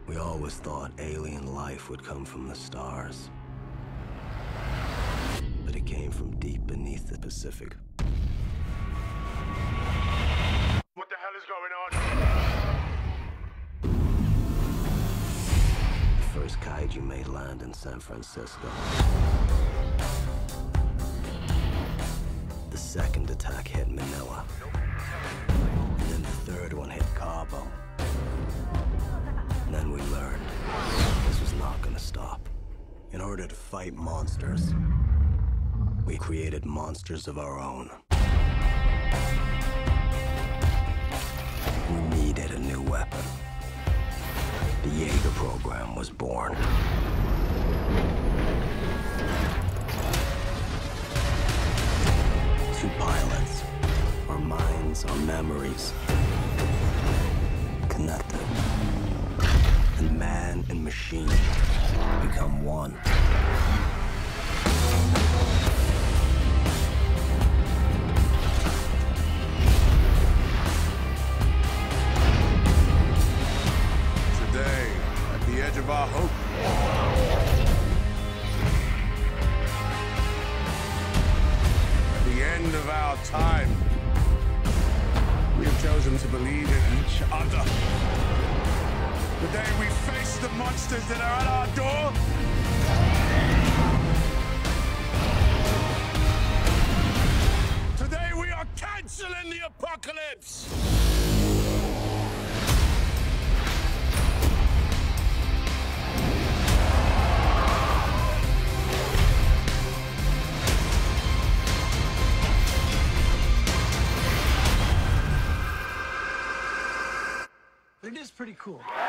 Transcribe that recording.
We always thought alien life would come from the stars. But it came from deep beneath the Pacific. What the hell is going on? The first kaiju made land in San Francisco. The second attack hit Manila. And then the third one hit Cabo. And then we learned this was not gonna stop. In order to fight monsters, we created monsters of our own. We needed a new weapon. The Jaeger program was born. Two pilots, our minds, our memories, connected. And man and machine become one. Today, at the edge of our hope, at the end of our time, we have chosen to believe in each other. The day we face the monsters that are at our door. Today we are canceling the apocalypse. It is pretty cool.